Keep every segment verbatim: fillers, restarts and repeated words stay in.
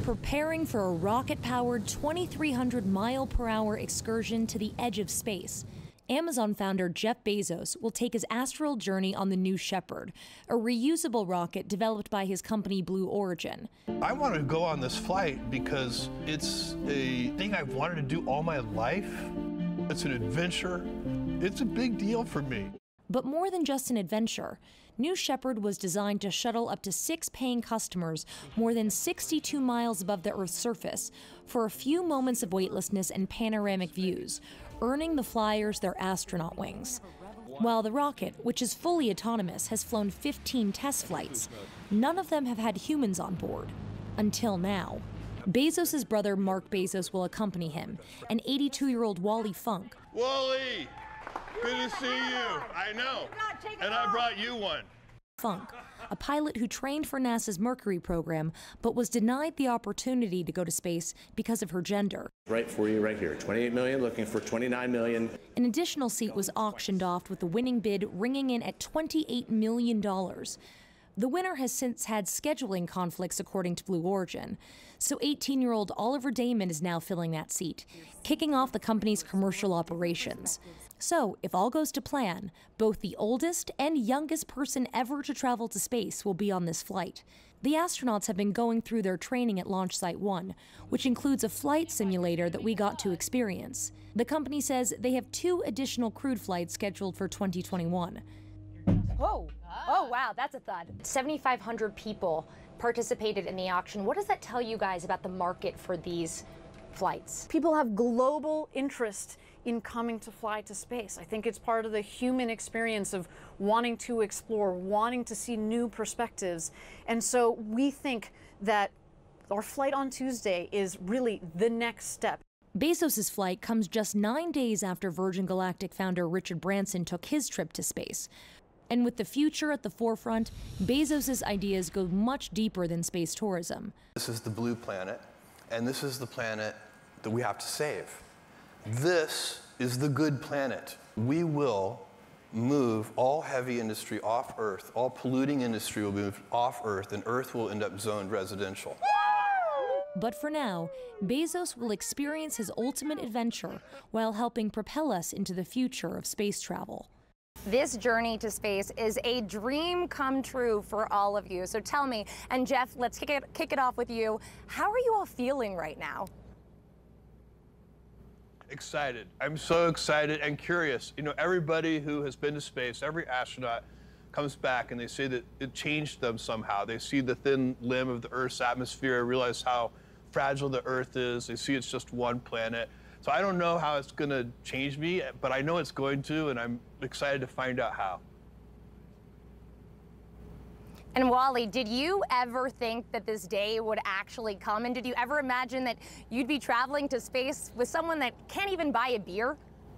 preparing for a rocket-powered twenty-three hundred mile per hour excursion to the edge of space. Amazon founder Jeff Bezos will take his astral journey on the New Shepard, a reusable rocket developed by his company Blue Origin. I want to go on this flight because it's a thing I've wanted to do all my life. It's an adventure. It's a big deal for me. But more than just an adventure, New Shepard was designed to shuttle up to six paying customers more than sixty-two miles above the Earth's surface for a few moments of weightlessness and panoramic views, earning the flyers their astronaut wings. While the rocket, which is fully autonomous, has flown fifteen test flights, none of them have had humans on board. Until now. Bezos' brother Mark Bezos will accompany him, and eighty-two-year-old Wally Funk. Wally, good to see you. I know. And I brought you one. Funk, a pilot who trained for NASA's Mercury program, but was denied the opportunity to go to space because of her gender. Right for you right here, twenty-eight million, looking for twenty-nine million. An additional seat was auctioned off with the winning bid ringing in at twenty-eight million dollars. The winner has since had scheduling conflicts, according to Blue Origin. So eighteen-year-old Oliver Damon is now filling that seat, kicking off the company's commercial operations. So, if all goes to plan, both the oldest and youngest person ever to travel to space will be on this flight. The astronauts have been going through their training at Launch Site one, which includes a flight simulator that we got to experience. The company says they have two additional crewed flights scheduled for twenty twenty-one. Oh, oh wow, that's a thud. seventy-five hundred people participated in the auction. What does that tell you guys about the market for these flights? People have global interest in coming to fly to space. I think it's part of the human experience of wanting to explore, wanting to see new perspectives. And so we think that our flight on Tuesday is really the next step. Bezos' flight comes just nine days after Virgin Galactic founder Richard Branson took his trip to space. And with the future at the forefront, Bezos' ideas go much deeper than space tourism. This is the blue planet, and this is the planet that we have to save. This is the good planet. We will move all heavy industry off Earth. All polluting industry will move off Earth, and Earth will end up zoned residential. But for now, Bezos will experience his ultimate adventure while helping propel us into the future of space travel. This journey to space is a dream come true for all of you. So tell me, and Jeff, let's kick it, kick it off with you. How are you all feeling right now? Excited. I'm so excited and curious. You know, everybody who has been to space, every astronaut comes back and they say that it changed them somehow. They see the thin limb of the Earth's atmosphere, realize how fragile the Earth is. They see it's just one planet. So I don't know how it's going to change me, but I know it's going to, and I'm excited to find out how. And Wally, did you ever think that this day would actually come? And did you ever imagine that you'd be traveling to space with someone that can't even buy a beer?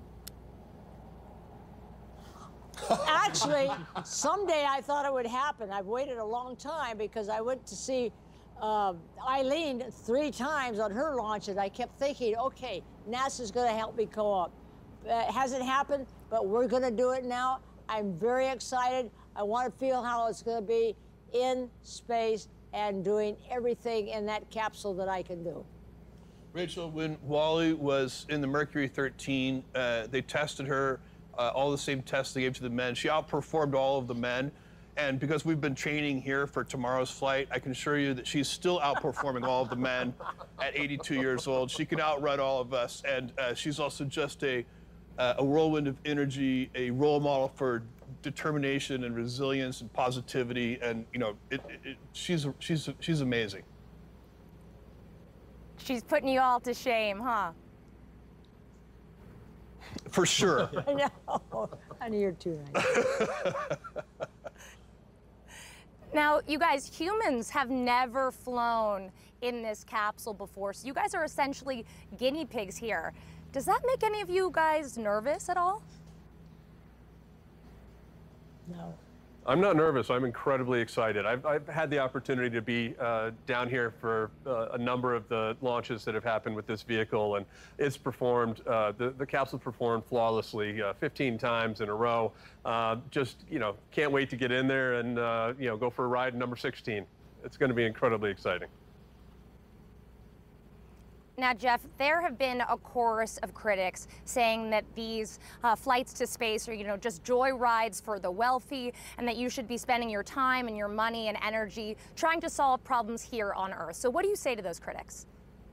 Actually, someday I thought it would happen. I've waited a long time because I went to see uh, Eileen three times on her launch, and I kept thinking, okay, NASA's going to help me go up. Uh, it hasn't happened, but we're going to do it now. I'm very excited. I want to feel how it's going to be in space and doing everything in that capsule that I can do. Rachel, when Wally was in the Mercury thirteen, uh, they tested her, uh, all the same tests they gave to the men. She outperformed all of the men. And because we've been training here for tomorrow's flight, I can assure you that she's still outperforming all of the men at eighty-two years old. She can outrun all of us. And uh, she's also just a, uh, a whirlwind of energy, a role model for determination and resilience and positivity. And, you know, it, it, it, she's, she's, she's amazing. She's putting you all to shame, huh? For sure. I know. Honey, you're too nice. Now, you guys, humans have never flown in this capsule before, so you guys are essentially guinea pigs here. Does that make any of you guys nervous at all? No. I'm not nervous. I'm incredibly excited. I've, I've had the opportunity to be uh, down here for uh, a number of the launches that have happened with this vehicle, and it's performed, uh, the, the capsule performed flawlessly uh, fifteen times in a row. Uh, just, you know, can't wait to get in there and, uh, you know, go for a ride number sixteen. It's going to be incredibly exciting. Now, Jeff, there have been a chorus of critics saying that these uh, flights to space are, you know, just joy rides for the wealthy, and that you should be spending your time and your money and energy trying to solve problems here on Earth. So what do you say to those critics?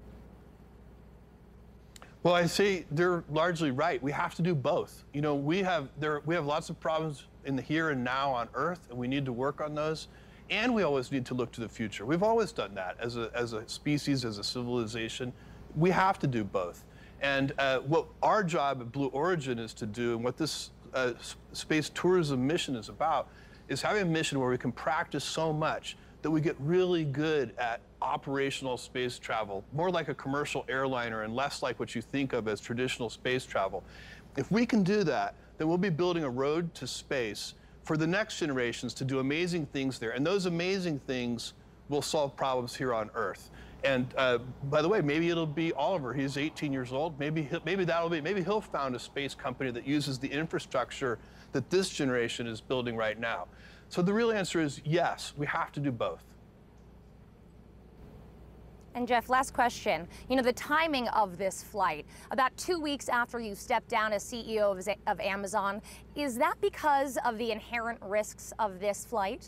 Well, I say they're largely right. We have to do both. You know, we have there we have lots of problems in the here and now on Earth, and we need to work on those. And we always need to look to the future. We've always done that as a as a species, as a civilization. We have to do both. And uh, what our job at Blue Origin is to do, and what this uh, space tourism mission is about, is having a mission where we can practice so much that we get really good at operational space travel, more like a commercial airliner and less like what you think of as traditional space travel. If we can do that, then we'll be building a road to space for the next generations to do amazing things there. And those amazing things will solve problems here on Earth. And uh, by the way, maybe it'll be Oliver. He's eighteen years old. Maybe he'll, maybe that'll be. Maybe he'll found a space company that uses the infrastructure that this generation is building right now. So the real answer is yes. We have to do both. And Jeff, last question. You know, the timing of this flight, about two weeks after you stepped down as C E O of, of Amazon, is that because of the inherent risks of this flight?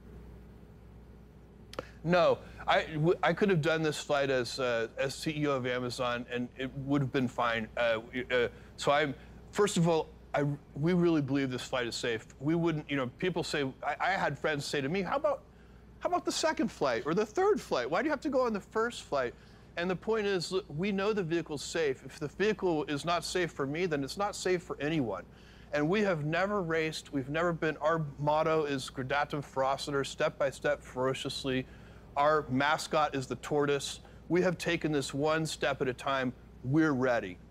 No, I, I could have done this flight as uh, as C E O of Amazon, and it would have been fine. Uh, uh, so I'm, first of all, I, we really believe this flight is safe. We wouldn't, you know, people say, I, I had friends say to me, how about, how about the second flight or the third flight? Why do you have to go on the first flight? And the point is, look, we know the vehicle's safe. If the vehicle is not safe for me, then it's not safe for anyone. And we have never raced. We've never been, our motto is gradatum ferociter, step by step, ferociously. Our mascot is the tortoise. We have taken this one step at a time. We're ready.